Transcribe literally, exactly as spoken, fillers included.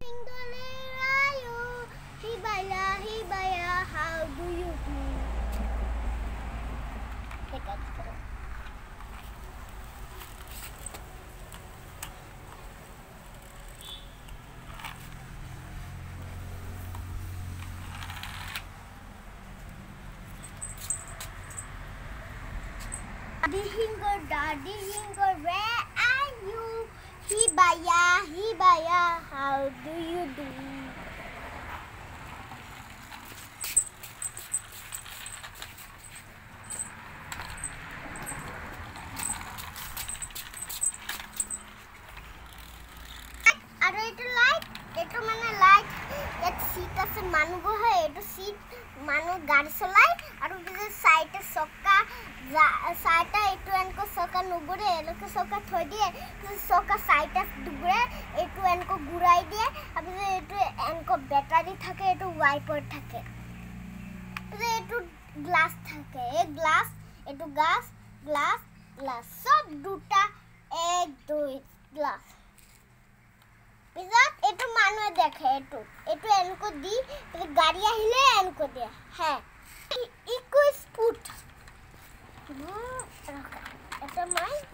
Hibaya, Hibaya, how do you do? Take a photo. Daddy Hingo, Daddy Hingo, where are you? Hibaya, Hibaya, how do you do? আৰু এটো light এটো মানে light এক seat আছে মানুহ বহে এটো সিট মানুহ গাড়ি চলাই আৰু যে সাইডে চকা সাইডে এটো এনকো চকা নুগুৰে এলকে চকা থৈ দিয়ে চকা সাইডে দুগুৰে এটো এনকো ঘুরাই দিয়ে আৰু যে এটো এনকো ব্যাটারি থাকে এটো ওয়াইপার থাকে যে এটো গ্লাস থাকে এই গ্লাস এটো গ্লাস গ্লাস গ্লাস সব দুটা এক দুই গ্লাস বিজাত এটো মানুহে দেখে এটো এটো এনকো দি গাড়ি আহিলে এনকো দিয়ে হ্যাঁ ইকুইস ফুট এটা মাই